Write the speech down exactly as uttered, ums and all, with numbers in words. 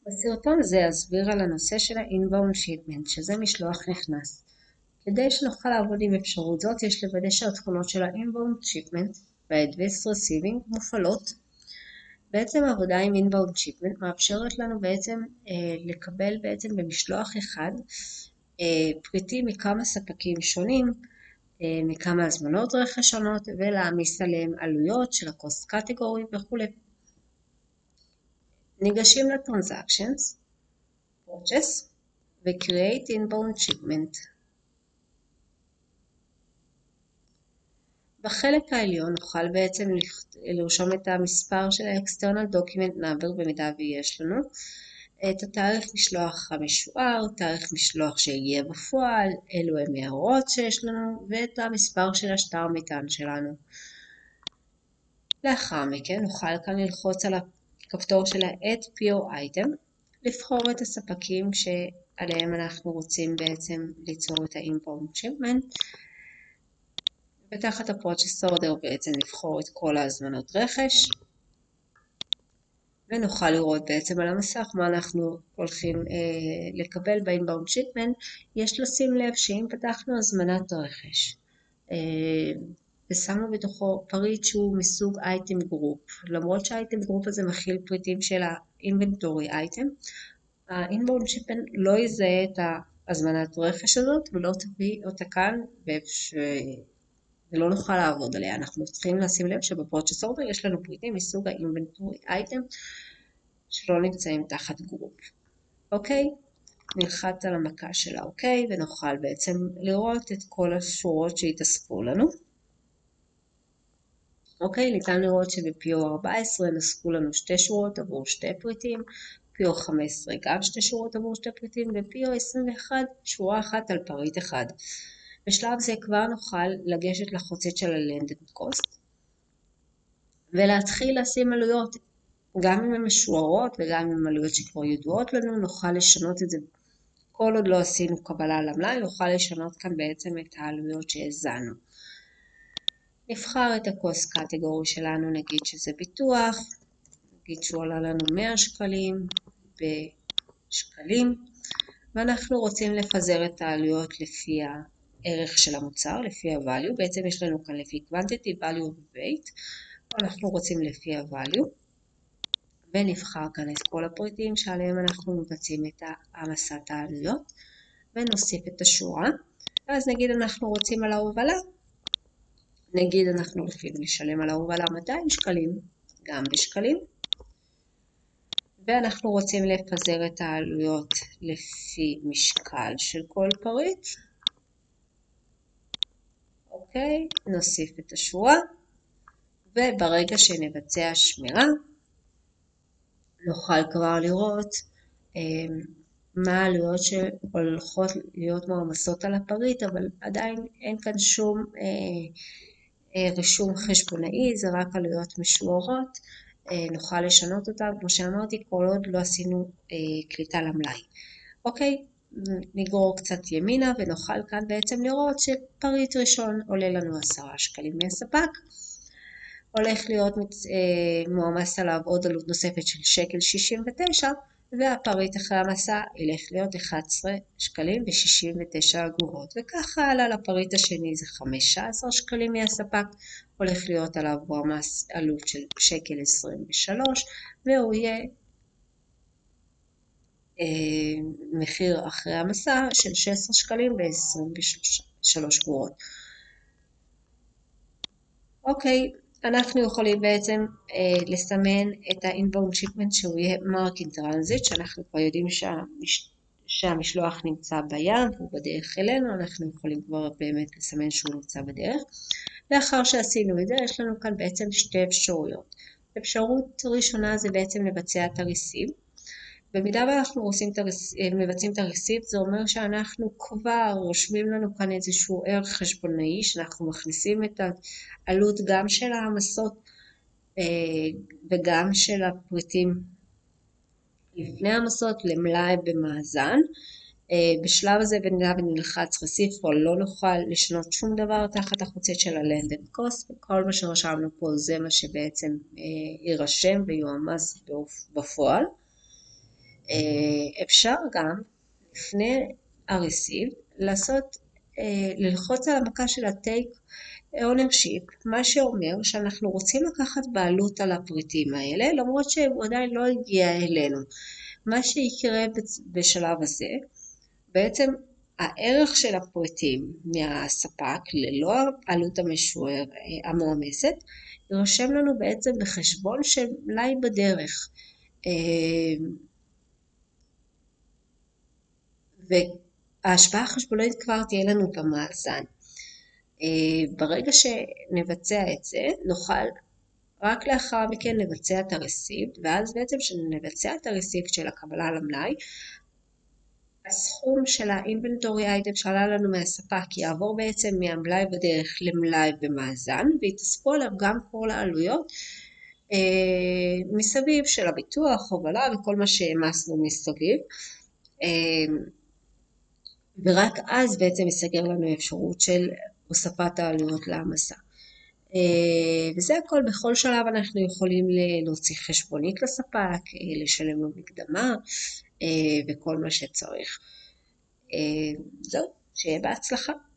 בסרטון זה אסביר על הנושא של ה-inbound shipment, שזה משלוח נכנס. כדי שנוכל לעבוד עם אפשרות זאת, יש לוודא שהתכונות של ה-inbound shipment וה-advanced receiving מופעלות. בעצם העבודה עם inbound shipment מאפשרת לנו בעצם אה, לקבל בעצם במשלוח אחד אה, פריטים מכמה ספקים שונים, אה, מכמה הזמנות רכש שונות, ולהעמיס עליהם עלויות של ה-cost category וכו'. ניגשים ל-transactions, purchase ו-create inbound shipment. בחלק העליון נוכל בעצם לרשום את המספר של ה-external document number במידה ויש לנו, את התאריך משלוח המשוער, תאריך משלוח שהגיע בפועל, אלו הם הערות שיש לנו, ואת המספר של השטר מטען שלנו. לאחר מכן נוכל כאן ללחוץ על הכפתור של ה-Add פי או item, לבחור את הספקים שעליהם אנחנו רוצים בעצם ליצור את ה-inbound shipment, ותחת ה-Purchase Order בעצם לבחור את כל ההזמנות רכש, ונוכל לראות בעצם על המסך מה אנחנו הולכים אה, לקבל ב-inbound shipment. יש לשים לב שאם פתחנו הזמנת רכש, אה, ושמנו בתוכו פריט שהוא מסוג item group, למרות שה-item group הזה מכיל פריטים של ה-inventory item, ה-inbound shipment לא יזהה את ההזמנת רכש הזאת ולא תביא אותה כאן, ולא נוכל לעבוד עליה. אנחנו צריכים לשים לב שבפורצ'ס אורדר יש לנו פריטים מסוג ה-inventory item שלא נמצאים תחת גרופ. אוקיי? נלחץ על המקה של האוקיי, ונוכל בעצם לראות את כל השורות שהתאספו לנו. אוקיי, ניתן לראות שב-פי או ארבע עשרה נוספו לנו שתי שורות עבור שתי פריטים, פי או חמש עשרה גם שתי שורות עבור שתי פריטים, ו-פי או עשרים ואחת שורה אחת על פריט אחד. בשלב זה כבר נוכל לגשת לחוצץ של ה-landed cost, ולהתחיל לשים עלויות, גם אם הן משוערות וגם אם עלויות שכבר ידועות לנו, נוכל לשנות את זה. כל עוד לא עשינו קבלה למלאי, נוכל לשנות כאן בעצם את העלויות שהזנו. נבחר את ה-cost category שלנו, נגיד שזה ביטוח, נגיד שהוא עלה לנו מאה שקלים בשקלים, ואנחנו רוצים לפזר את העלויות לפי הערך של המוצר, לפי ה-value. בעצם יש לנו כאן לפי quantity, value ו-weight, אנחנו רוצים לפי ה-value, ונבחר כאן את כל הפריטים שעליהם אנחנו מבצעים את העמסת העלויות, ונוסיף את השורה. אז נגיד אנחנו רוצים על ההובלה, נגיד אנחנו הולכים לשלם על ההובלה מאתיים שקלים, גם בשקלים, ואנחנו רוצים לפזר את העלויות לפי משקל של כל פריט. אוקיי, נוסיף את השורה, וברגע שנבצע שמירה, נוכל כבר לראות אה, מה העלויות שהולכות להיות מועמסות על הפריט, אבל עדיין אין כאן שום אה, אה, רישום חשבונאי, זה רק עלויות משוערות. אה, נוכל לשנות אותם, כמו שאמרתי, כל עוד לא עשינו אה, קליטה למלאי. אוקיי, נגרור קצת ימינה ונוכל כאן בעצם לראות שפריט ראשון עולה לנו עשרה שקלים מהספק, הולך להיות מועמס עליו עוד עלות נוספת של שקל שישים ותשע, והפריט אחרי המסע ילך להיות אחד עשר שקלים ושישים ותשע אגורות, וככה הלאה. לפריט השני זה חמישה עשר שקלים מהספק, הולך להיות עליו מועמס עלות של שקל עשרים ושלוש, והוא יהיה אה, מחיר אחרי המסע של שש עשרה שקלים ו-עשרים ושלוש אגורות. אוקיי, אנחנו יכולים בעצם אה, לסמן את ה-inbound shipment שהוא יהיה mark in transit, שאנחנו כבר יודעים שהמש... שהמשלוח נמצא בים והוא בדרך אלינו, אנחנו יכולים כבר באמת לסמן שהוא נמצא בדרך. לאחר שעשינו את זה, יש לנו כאן בעצם שתי אפשרויות. אפשרות ראשונה זה בעצם לבצע את הריסיב. במידה ואנחנו עושים את הרס... מבצעים את הריסיב, זה אומר שאנחנו כבר רושמים לנו כאן איזשהו ערך חשבונאי, שאנחנו מכניסים את העלות גם של ההעמסות וגם של הפריטים לפני ההעמסות למלאי במאזן. בשלב הזה במידה ונלחץ ריסיב פה לא נוכל לשנות שום דבר תחת החוצץ של ה-landed cost, וכל מה שרשמנו פה זה מה שבעצם יירשם ויועמס בפועל. אפשר גם לפני הרסיב לעשות, ללחוץ על המקש של הטייק ownership, מה שאומר שאנחנו רוצים לקחת בעלות על הפריטים האלה, למרות שהוא עדיין לא הגיע אלינו. מה שיקרה בשלב הזה, בעצם הערך של הפריטים מהספק ללא העלות המשוער המועמסת, ירשם לנו בעצם בחשבון של מלאי בדרך. וההשפעה החשבונאית כבר תהיה לנו במאזן. ברגע שנבצע את זה, נוכל רק לאחר מכן נבצע את הרסיפט, ואז בעצם כשנבצע את הרסיפט של הקבלה למלאי, הסכום של האינבנטורי אייטם שעלה לנו מהספק יעבור בעצם מהמלאי בדרך למלאי במאזן, והתאספו עליו גם כל העלויות אה, מסביב של הביטוח, הובלה וכל מה שהמסנו מסביב. אה, ורק אז בעצם יסגר לנו אפשרות של הוספת העלויות להעמסה. וזה הכל. בכל שלב אנחנו יכולים להוציא חשבונית לספק, לשלם לו מקדמה וכל מה שצריך. זהו, שיהיה בהצלחה.